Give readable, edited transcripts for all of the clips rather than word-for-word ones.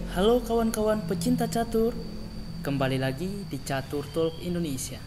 Halo kawan-kawan pecinta catur, kembali lagi di Catur Talk Indonesia.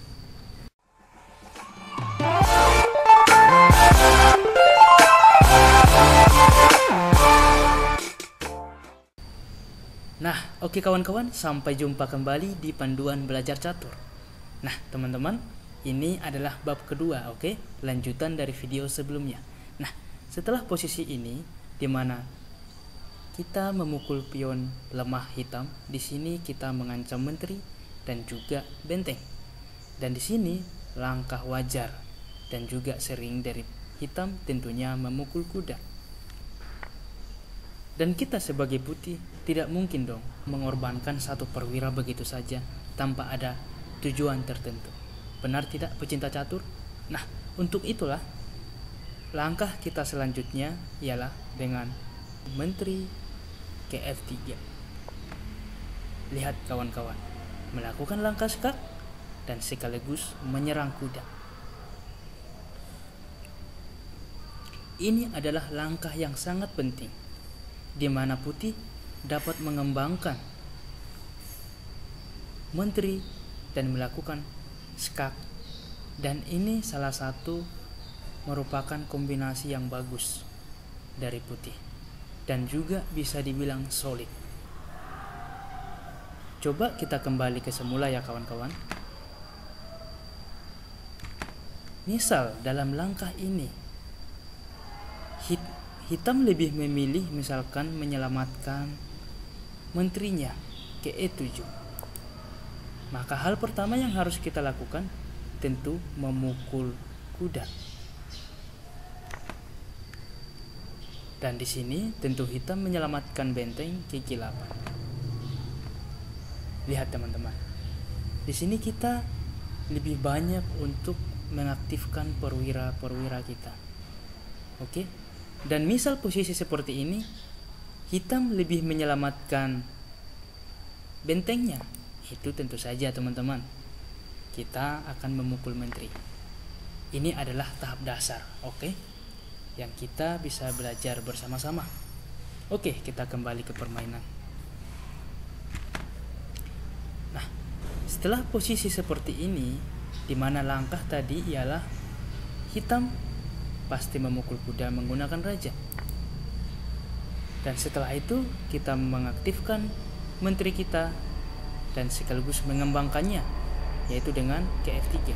Nah, oke kawan-kawan, sampai jumpa kembali di panduan belajar catur. Nah, teman-teman, ini adalah bab kedua, oke? Lanjutan dari video sebelumnya. Nah, setelah posisi ini, di mana kita memukul pion lemah hitam, di sini kita mengancam menteri dan juga benteng. Dan di sini langkah wajar dan juga sering dari hitam tentunya memukul kuda. Dan kita sebagai putih tidak mungkin dong mengorbankan satu perwira begitu saja tanpa ada tujuan tertentu. Benar tidak pecinta catur? Nah, untuk itulah langkah kita selanjutnya ialah dengan menteri ke F3. Lihat kawan-kawan, melakukan langkah skak dan sekaligus menyerang kuda. Ini adalah langkah yang sangat penting, di mana putih dapat mengembangkan menteri dan melakukan skak. Dan ini salah satu merupakan kombinasi yang bagus dari putih dan juga bisa dibilang solid. Coba kita kembali ke semula ya kawan-kawan. Misal dalam langkah ini hitam lebih memilih misalkan menyelamatkan menterinya ke E7. Maka hal pertama yang harus kita lakukan tentu memukul kuda. Dan di sini tentu hitam menyelamatkan benteng ke G8. Lihat teman-teman. Di sini kita lebih banyak untuk mengaktifkan perwira-perwira kita. Oke? Dan misal posisi seperti ini, hitam lebih menyelamatkan bentengnya. Itu tentu saja teman-teman, kita akan memukul menteri. Ini adalah tahap dasar, oke? Yang kita bisa belajar bersama-sama. Oke, kita kembali ke permainan. Nah, setelah posisi seperti ini, di mana langkah tadi ialah hitam pasti memukul kuda menggunakan raja. Dan setelah itu kita mengaktifkan menteri kita dan sekaligus mengembangkannya, yaitu dengan ke F3.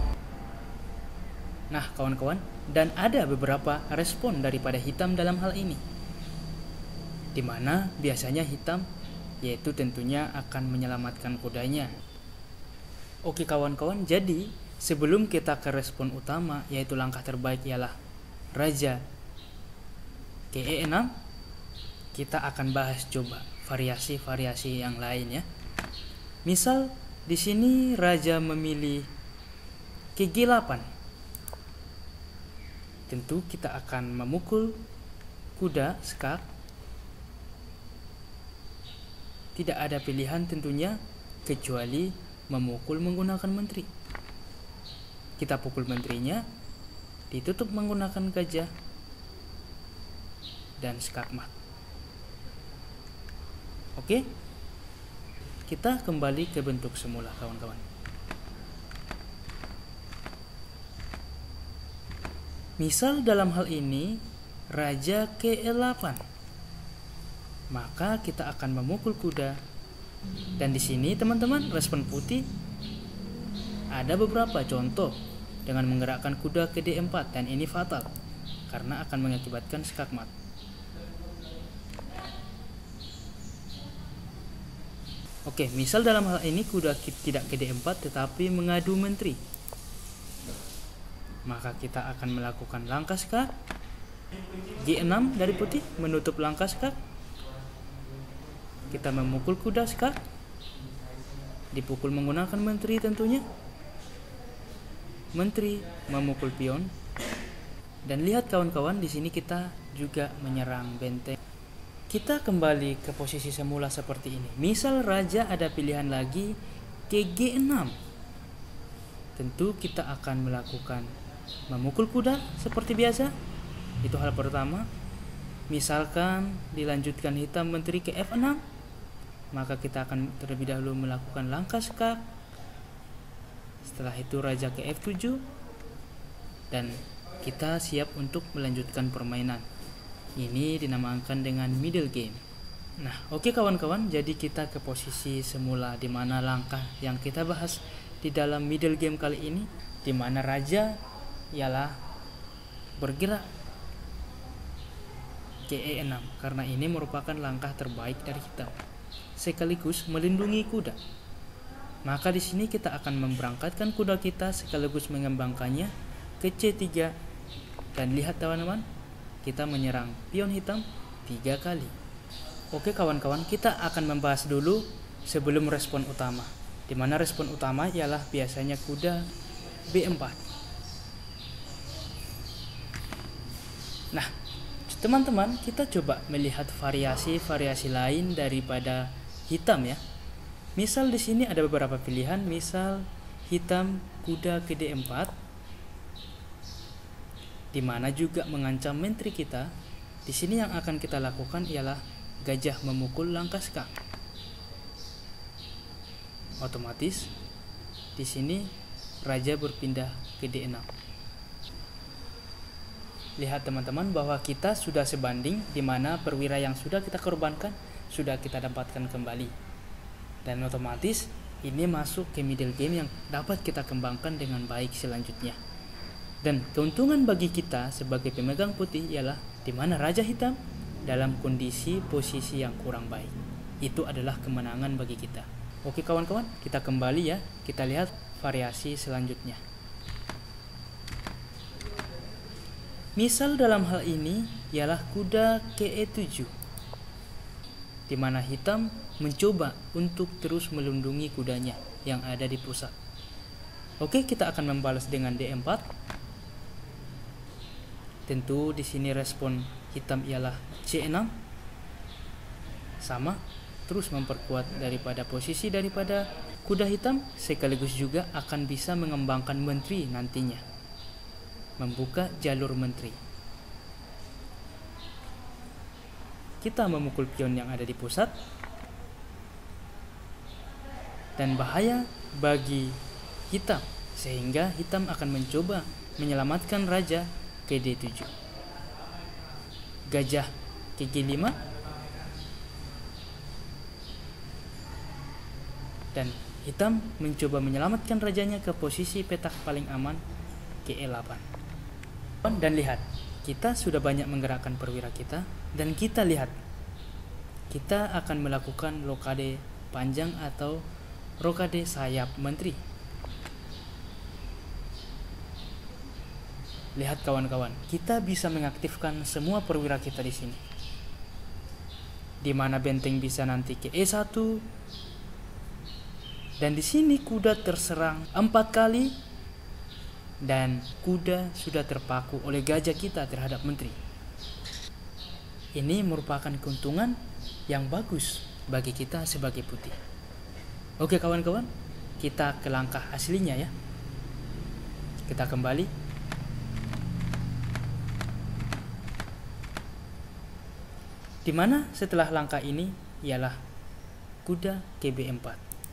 Nah kawan-kawan, dan ada beberapa respon daripada hitam dalam hal ini, dimana biasanya hitam yaitu tentunya akan menyelamatkan kudanya. Oke kawan-kawan, jadi sebelum kita ke respon utama, yaitu langkah terbaik ialah raja ke E6, kita akan bahas coba variasi-variasi yang lain ya. Misal di sini raja memilih ke G8. Tentu kita akan memukul kuda skak. Tidak ada pilihan tentunya kecuali memukul menggunakan menteri. Kita pukul menterinya, ditutup menggunakan gajah dan skak mat. Oke? Kita kembali ke bentuk semula kawan-kawan. Misal dalam hal ini raja ke E8, maka kita akan memukul kuda. Dan di sini teman-teman, respon putih ada beberapa contoh dengan menggerakkan kuda ke D4, dan ini fatal karena akan mengakibatkan skak mat. Oke, misal dalam hal ini kuda tidak ke D4 tetapi mengadu menteri, maka kita akan melakukan langkah skak G6 dari putih menutup langkah skak. Kita memukul kuda skak, dipukul menggunakan menteri tentunya. Menteri memukul pion. Dan lihat kawan-kawan, di sini kita juga menyerang benteng. Kita kembali ke posisi semula seperti ini. Misal raja ada pilihan lagi ke G6. Tentu kita akan melakukan memukul kuda seperti biasa. Itu hal pertama. Misalkan dilanjutkan hitam menteri ke F6, maka kita akan terlebih dahulu melakukan langkah skak. Setelah itu raja ke F7 dan kita siap untuk melanjutkan permainan. Ini dinamakan dengan middle game. Nah, oke kawan-kawan, jadi kita ke posisi semula di mana langkah yang kita bahas di dalam middle game kali ini, di mana raja ialah bergerak ke E6 karena ini merupakan langkah terbaik dari hitam, sekaligus melindungi kuda. Maka di sini kita akan memberangkatkan kuda kita sekaligus mengembangkannya ke C3 dan lihat teman-teman, kita menyerang pion hitam 3 kali. Oke kawan-kawan, kita akan membahas dulu sebelum respon utama, di mana respon utama ialah biasanya kuda B4. Nah, teman-teman, kita coba melihat variasi-variasi lain daripada hitam ya. Misal di sini ada beberapa pilihan, misal hitam kuda ke D4, di mana juga mengancam menteri kita. Di sini yang akan kita lakukan ialah gajah memukul langkah skak. Otomatis di sini raja berpindah ke D6. Lihat teman-teman bahwa kita sudah sebanding, di mana perwira yang sudah kita korbankan sudah kita dapatkan kembali. Dan otomatis ini masuk ke middle game yang dapat kita kembangkan dengan baik selanjutnya. Dan keuntungan bagi kita sebagai pemegang putih ialah di mana raja hitam dalam kondisi posisi yang kurang baik. Itu adalah kemenangan bagi kita. Oke kawan-kawan, kita kembali ya. Kita lihat variasi selanjutnya. Misal dalam hal ini ialah kuda ke E7, di mana hitam mencoba untuk terus melindungi kudanya yang ada di pusat. Oke, kita akan membalas dengan D4. Tentu di sini respon hitam ialah C6. Sama, terus memperkuat daripada posisi daripada kuda hitam, sekaligus juga akan bisa mengembangkan menteri nantinya, membuka jalur menteri. Kita memukul pion yang ada di pusat, dan bahaya bagi hitam, sehingga hitam akan mencoba menyelamatkan raja ke D7. Gajah ke G5, dan hitam mencoba menyelamatkan rajanya ke posisi petak paling aman ke E8. Dan lihat, kita sudah banyak menggerakkan perwira kita, dan kita lihat kita akan melakukan rokade panjang atau rokade sayap menteri. Lihat kawan-kawan, kita bisa mengaktifkan semua perwira kita di sini. Di mana benteng bisa nanti ke E1. Dan di sini kuda terserang 4 kali dan kuda sudah terpaku oleh gajah kita terhadap menteri. Ini merupakan keuntungan yang bagus bagi kita sebagai putih. Oke kawan-kawan, kita ke langkah aslinya ya. Kita kembali. Di mana setelah langkah ini ialah kuda ke B4.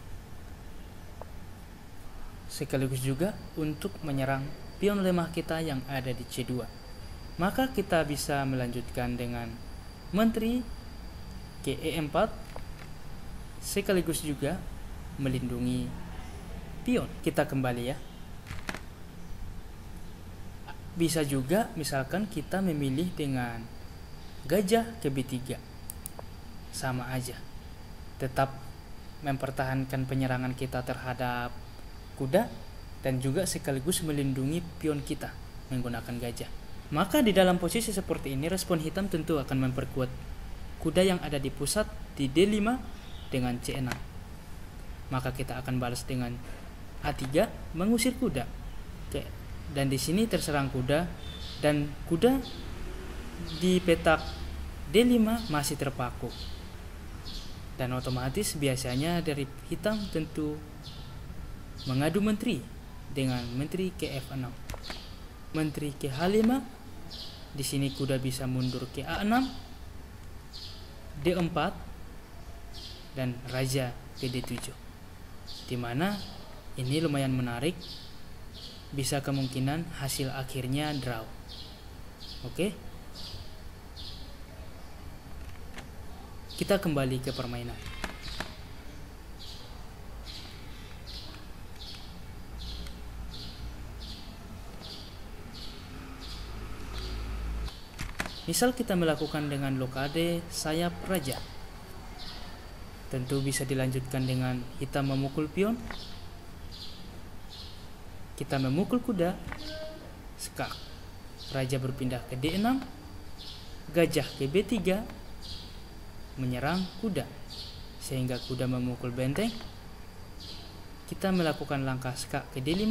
Sekaligus juga untuk menyerang pion lemah kita yang ada di C2. Maka kita bisa melanjutkan dengan menteri ke E4, sekaligus juga melindungi pion. Kita kembali ya. Bisa juga misalkan kita memilih dengan gajah ke B3. Sama aja, tetap mempertahankan penyerangan kita terhadap kuda dan juga sekaligus melindungi pion kita menggunakan gajah. Maka di dalam posisi seperti ini respon hitam tentu akan memperkuat kuda yang ada di pusat di D5 dengan C6. Maka kita akan balas dengan A3 mengusir kuda. Dan di sini terserang kuda, dan kuda di petak D5 masih terpaku. Dan otomatis biasanya dari hitam tentu mengadu menteri dengan menteri ke F6. Menteri ke H5. Di sini kuda bisa mundur ke A6, D4, dan raja ke D7. Dimana ini lumayan menarik, bisa kemungkinan hasil akhirnya draw. Oke, kita kembali ke permainan. Misal kita melakukan dengan blokade sayap raja. Tentu bisa dilanjutkan dengan hitam memukul pion. Kita memukul kuda, skak. Raja berpindah ke D6, gajah ke B3, menyerang kuda. Sehingga kuda memukul benteng. Kita melakukan langkah skak ke D5.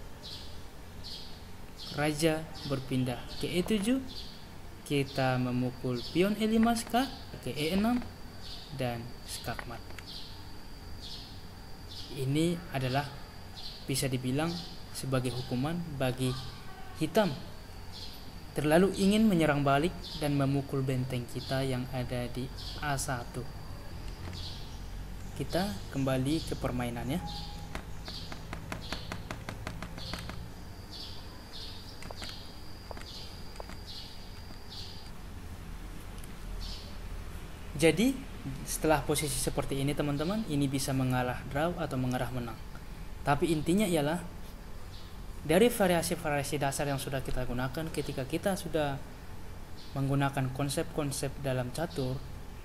Raja berpindah ke E7. Kita memukul pion E5 skak ke E6 dan skak mat. Ini adalah bisa dibilang sebagai hukuman bagi hitam terlalu ingin menyerang balik dan memukul benteng kita yang ada di A1. Kita kembali ke permainannya. Jadi setelah posisi seperti ini teman-teman, ini bisa mengalah draw atau mengarah menang. Tapi intinya ialah dari variasi-variasi dasar yang sudah kita gunakan, ketika kita sudah menggunakan konsep-konsep dalam catur,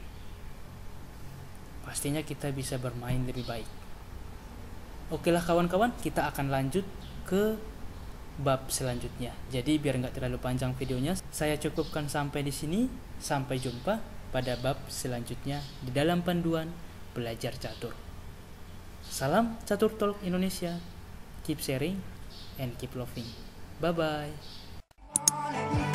pastinya kita bisa bermain lebih baik. Oke lah kawan-kawan, kita akan lanjut ke bab selanjutnya. Jadi biar nggak terlalu panjang videonya, saya cukupkan sampai di sini. Sampai jumpa pada bab selanjutnya di dalam panduan belajar catur. Salam Catur Talk Indonesia. Keep sharing and keep loving. Bye bye.